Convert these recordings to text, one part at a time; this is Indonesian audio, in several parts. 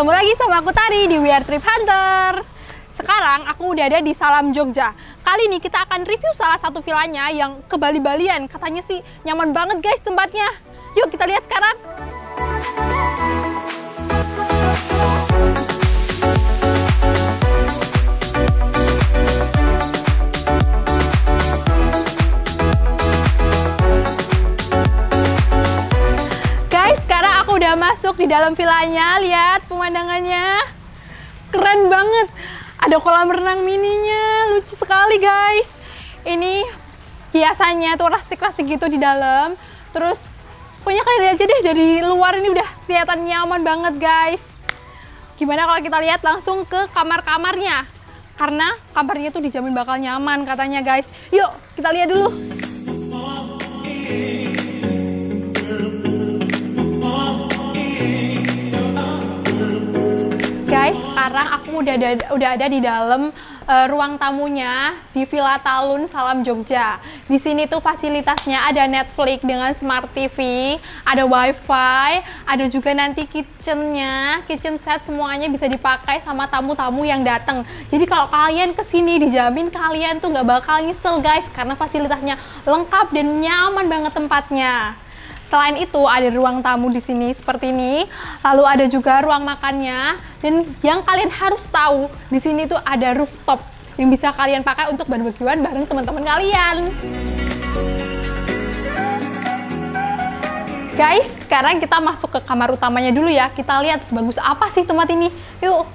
Ketemu lagi sama aku Tari di We Are Trip Hunter. Sekarang aku udah ada di Salam Jogja. Kali ini kita akan review salah satu villanya yang ke Bali-Balian. Katanya sih nyaman banget guys tempatnya. Yuk kita lihat sekarang. Udah masuk di dalam villanya, lihat pemandangannya keren banget. Ada kolam renang mininya, lucu sekali guys. Ini hiasannya tuh plastik-plastik gitu di dalam. Terus pokoknya kalian lihat aja deh, dari luar ini udah kelihatan nyaman banget guys. Gimana kalau kita lihat langsung ke kamar-kamarnya, karena kamarnya tuh dijamin bakal nyaman katanya guys. Yuk kita lihat dulu. Guys, sekarang aku udah ada di dalam ruang tamunya di Villa Talun Salam Jogja. Di sini tuh fasilitasnya ada Netflix dengan Smart TV, ada WiFi, ada juga nanti kitchen set semuanya bisa dipakai sama tamu-tamu yang datang. Jadi kalau kalian kesini dijamin kalian tuh nggak bakal nyesel guys, karena fasilitasnya lengkap dan nyaman banget tempatnya. Selain itu ada ruang tamu di sini seperti ini, lalu ada juga ruang makannya, dan yang kalian harus tahu di sini tuh ada rooftop yang bisa kalian pakai untuk barbekyuan bareng teman-teman kalian. Guys, sekarang kita masuk ke kamar utamanya dulu ya. Kita lihat sebagus apa sih tempat ini. Yuk.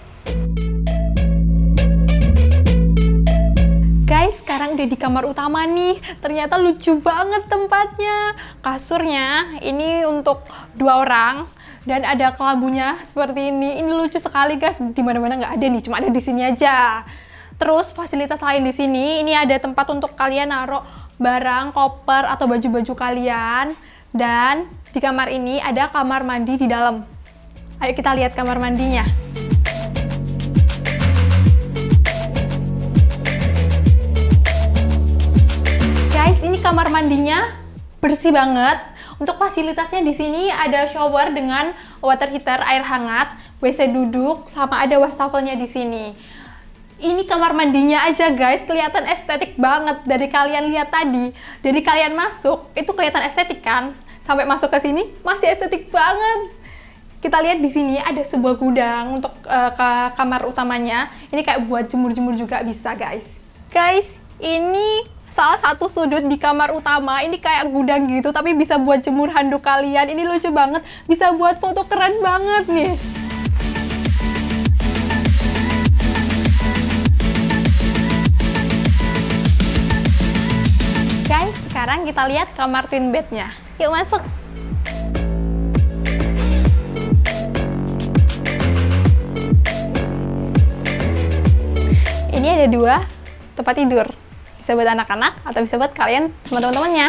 Guys, sekarang udah di kamar utama nih. Ternyata lucu banget tempatnya. Kasurnya ini untuk 2 orang dan ada kelambunya seperti ini. Ini lucu sekali guys. Di mana-mana nggak ada nih, cuma ada di sini aja. Terus fasilitas lain di sini, ini ada tempat untuk kalian naruh barang, koper atau baju-baju kalian. Dan di kamar ini ada kamar mandi di dalam. Ayo kita lihat kamar mandinya. Ini kamar mandinya bersih banget. Untuk fasilitasnya di sini ada shower dengan water heater, air hangat, WC duduk, sama ada wastafelnya di sini. Ini kamar mandinya aja guys, kelihatan estetik banget. Dari kalian lihat tadi, dari kalian masuk itu kelihatan estetik kan? Sampai masuk ke sini masih estetik banget. Kita lihat di sini ada sebuah gudang untuk ke kamar utamanya. Ini kayak buat jemur-jemur juga bisa guys. Guys, ini salah satu sudut di kamar utama, ini kayak gudang gitu, tapi bisa buat jemur handuk kalian. Ini lucu banget, bisa buat foto keren banget nih. Guys, sekarang kita lihat kamar twin bednya. Yuk masuk. Ini ada 2 tempat tidur. Bisa buat anak-anak atau bisa buat kalian sama teman-temannya.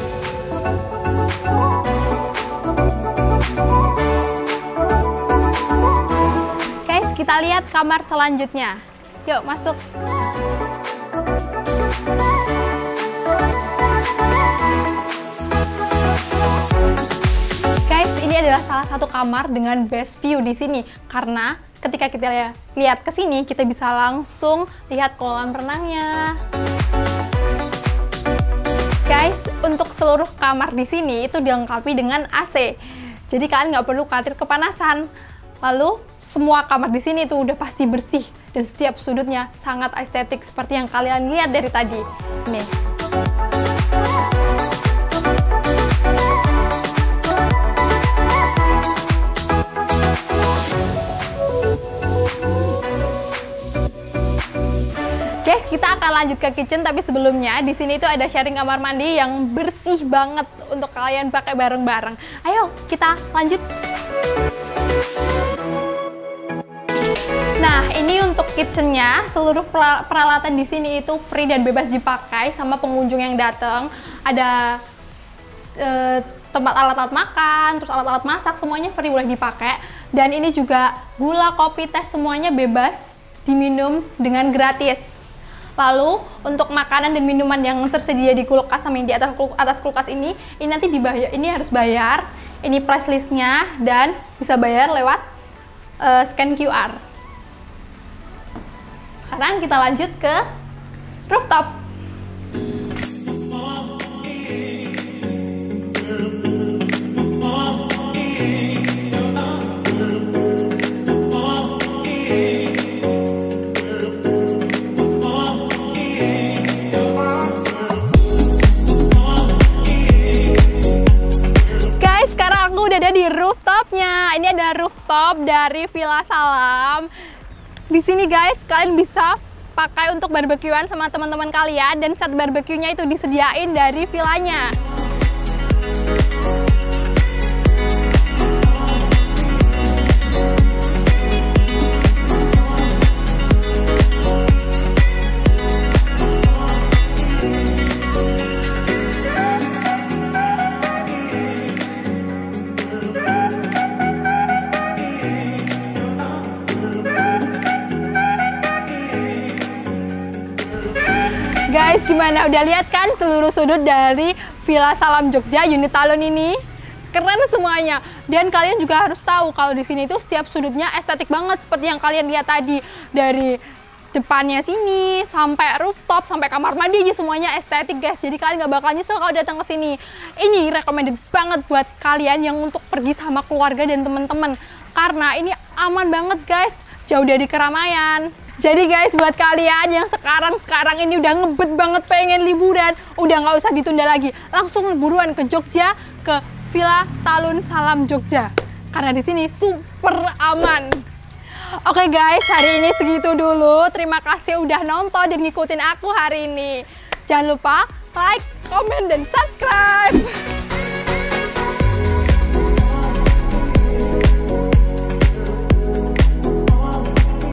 Guys, kita lihat kamar selanjutnya. Yuk masuk. Guys, ini adalah salah satu kamar dengan best view di sini, karena ketika kita lihat ke sini kita bisa langsung lihat kolam renangnya. Guys, untuk seluruh kamar di sini itu dilengkapi dengan AC. Jadi kalian nggak perlu khawatir kepanasan. Lalu semua kamar di sini itu udah pasti bersih dan setiap sudutnya sangat estetik seperti yang kalian lihat dari tadi. Nih. Guys, kita akan lanjut ke kitchen, tapi sebelumnya di sini tuh ada sharing kamar mandi yang bersih banget untuk kalian pakai bareng-bareng. Ayo kita lanjut. Nah, ini untuk kitchennya, seluruh peralatan di sini itu free dan bebas dipakai sama pengunjung yang datang. Ada tempat alat-alat makan, terus alat-alat masak, semuanya free, boleh dipakai. Dan ini juga gula, kopi, teh semuanya bebas diminum dengan gratis. Lalu untuk makanan dan minuman yang tersedia di kulkas sama yang di atas kulkas ini nanti dibayar, ini harus bayar. Ini price listnya dan bisa bayar lewat scan QR. Sekarang kita lanjut ke rooftop. Guys, sekarang aku udah ada di rooftopnya. Ini ada rooftop dari Villa Salam. Di sini guys, kalian bisa pakai untuk barbekyuan sama teman-teman kalian, dan set barbekyunya itu disediain dari villanya. Guys, gimana? Udah lihat kan seluruh sudut dari Villa Salam Jogja unit Talun ini? Keren semuanya. Dan kalian juga harus tahu kalau di sini itu setiap sudutnya estetik banget, seperti yang kalian lihat tadi. Dari depannya sini sampai rooftop sampai kamar mandi, semuanya estetik guys. Jadi kalian nggak bakal nyesel kalau datang ke sini. Ini recommended banget buat kalian yang untuk pergi sama keluarga dan teman-teman, karena ini aman banget guys, jauh dari keramaian. Jadi guys, buat kalian yang sekarang ini udah ngebet banget pengen liburan, udah nggak usah ditunda lagi, langsung buruan ke Jogja, ke Villa Talun Salam Jogja, karena di sini super aman. Oke guys, hari ini segitu dulu. Terima kasih udah nonton dan ngikutin aku hari ini. Jangan lupa like, comment, dan subscribe.